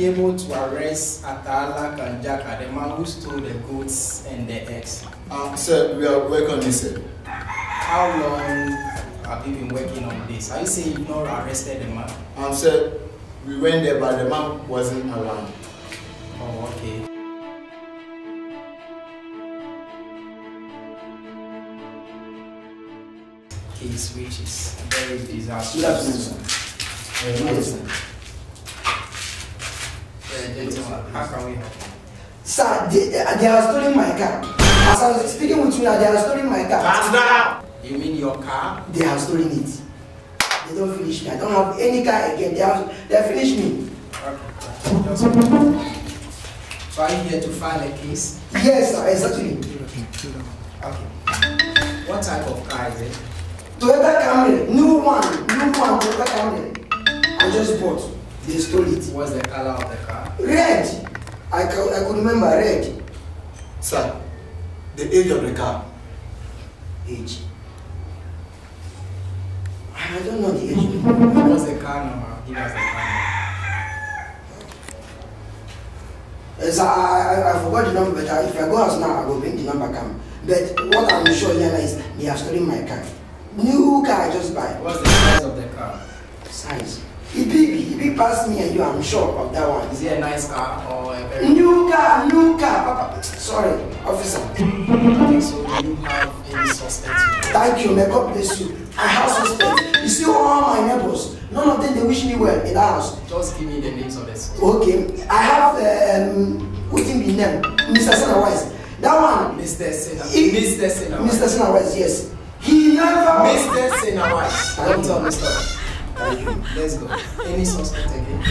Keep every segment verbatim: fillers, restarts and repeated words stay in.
able to arrest Atala Kanjaka, the man who stole the goats and the eggs? Um, sir, we are working on this, sir. How long have you been working on this? Are you saying you've not arrested the man? Um, sir, we went there, but the man wasn't around. Oh, okay. Case which is very disastrous. Yes, sir. How can we help? Sir, they, they are stealing my car. As I was speaking with you now, they are stealing my car. Calm down! You mean your car? They are stealing it. They don't finish me. I don't have any car again. They have they have finished me. Okay. Just a minute. So are you here to file a case? Yes, sir, exactly. Okay. What type of car is it? Toyota Camry, new one, new one, Toyota Camry. I just bought. They stole it. What's the color of the car? Red. I could, I could remember red. Sir, the age of the car. Age. I don't know the age. What's the car number? Give us the car number. Yes, I, I, I forgot the number, but I, if I go out now, I will bring the number come. But what I'm sure here is they have stolen my car. New car I just buy. What's the size of the car? Size. It big, it big past me and you, I'm sure of that one. Is it a nice car or a very... New car, new car, Papa. Sorry, officer. Okay, so do you have any suspects? Thank you, may God bless you. I have suspects. You see all my neighbors, none of them they wish me well in the house. Just give me the names of the suspects. Okay, I have um, what in the name? Mister Senawise. That one. Mister Sena. He, Mister Senawise. Mister Senawise, yes. He never. Mister Senawise. Don't tell me stop. Thank you. Let's go. Any suspect again?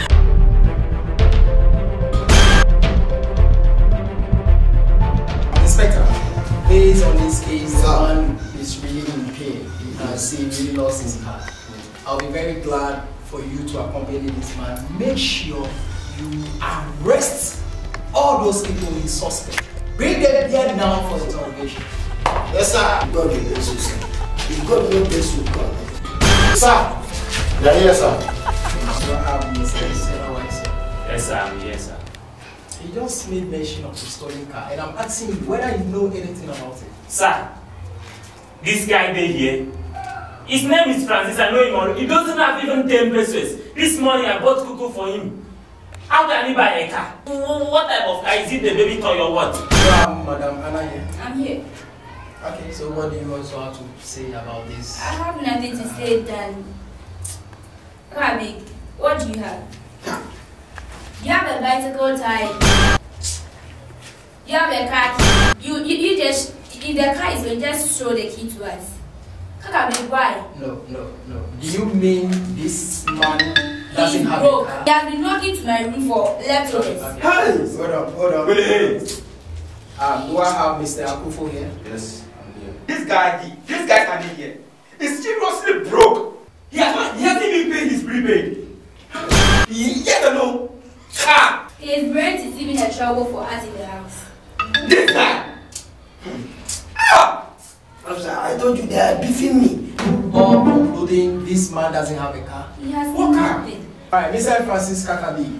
Inspector, based on this case, the man is really in pain. You can see he really lost his car. I'll be very glad for you to accompany this man. Make sure you arrest all those people in suspect. Bring them here now for interrogation. Yes, sir. God will bless you, sir. If God will bless you, God. Sir. Yeah, yes, sir. So I have Mister Senawise. Yes, sir. Yes, sir. He just made mention of the stolen car, and I'm asking you whether you know anything about it. Sir, this guy there here, his name is Francis. I know him already. He doesn't have even ten pesos. This morning I bought cuckoo for him. How can he buy a car? What type of car? Is it the baby toy or what? Um, Madam Anna here. I'm here. Okay, so what do you also have to say about this? I have nothing to say then. Rabi, what do you have? You have a bicycle tire. You have a car key. You, you, you just, if the car is going, just show the key to us. Kakabi, why? No, no, no. Do you mean this man doesn't He's have broke. a car? He has been knocking to my room for leftovers. Okay. Hey! Hold on, hold on. Wait. Um, do I have Mister Akufo here? Yes, I'm here. This guy, this guy can be here. He's seriously broke. He has not, he hasn't even paid his prepaid. He yet alone. Ah! His brain is even a trouble for us in the house. This guy. Ah! Officer, I told you they are beefing me. All concluding this man doesn't have a car. He has What car? nothing. Alright, Mister Francis Kakabi.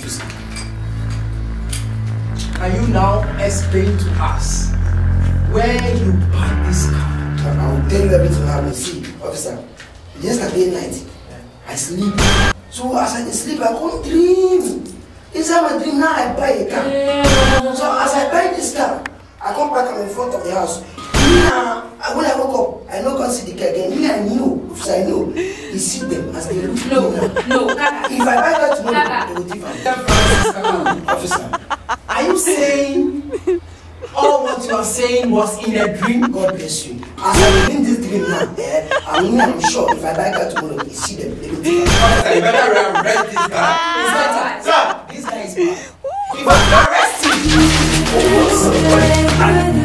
Can you now explain to us where you bought this car? I will tell you everything I will see. Officer, yesterday night, I sleep. So as I sleep, I can't dream. Inside my dream now, I buy a car. So as I buy this car, I come back, I'm in front of the house. Now, when I woke up, I no can see the car again. Me, I knew, officer, I knew. He see them as they look. No, no, Kaka. If I buy that tomorrow, Kaka. they will give Mister am. Francis Kakabi. Officer, Are you saying all what you are saying was in a dream? God bless you. As I in this dream now, eh, I'm, I'm sure if I buy that tomorrow, he see them, they will give am. Officer, you better arrest this guy. Ah, Sir, this guy is bad. If I arrest him, ah.